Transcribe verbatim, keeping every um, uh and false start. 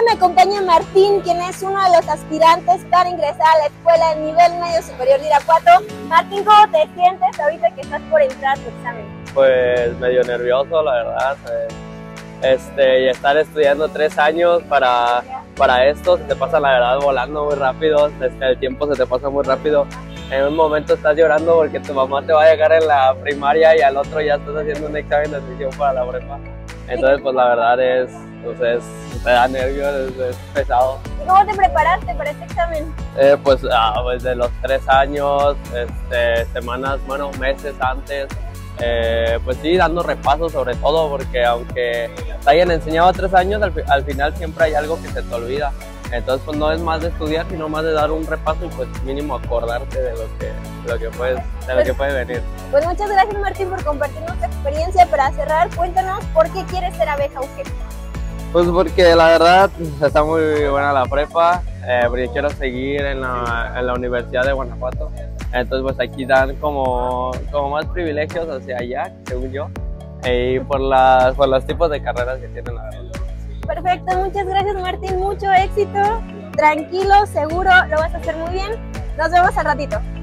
me acompaña Martín, quien es uno de los aspirantes para ingresar a la escuela de nivel medio superior de Irapuato. Martín, ¿cómo te sientes ahorita que estás por entrar a tu examen? Pues medio nervioso, la verdad. Eh, este, y estar estudiando tres años para, para esto, se te pasa la verdad volando muy rápido, este, el tiempo se te pasa muy rápido. En un momento estás llorando porque tu mamá te va a llegar en la primaria y al otro ya estás haciendo un examen de admisión para la prepa. Entonces, pues la verdad es, pues, es te da nervios, es, es pesado. ¿Y cómo te preparaste para este examen? Eh, pues, ah, pues de los tres años, este, semanas, bueno, meses antes, eh, pues sí, dando repasos sobre todo, porque aunque te hayan enseñado tres años, al, al final siempre hay algo que se te olvida. Entonces, pues no es más de estudiar, sino más de dar un repaso y pues mínimo acordarte de lo que, de lo que, puedes, de lo que puede venir. Pues muchas gracias, Martín, por compartirnos tu experiencia. Para cerrar, cuéntanos por qué quieres ser abeja U G. Pues porque la verdad está muy buena la prepa, eh, porque quiero seguir en la, en la Universidad de Guanajuato. Entonces pues aquí dan como, como más privilegios hacia allá, según yo, y por, las, por los tipos de carreras que tienen la verdad. Perfecto, muchas gracias, Martín, mucho éxito, tranquilo, seguro, lo vas a hacer muy bien. Nos vemos al ratito.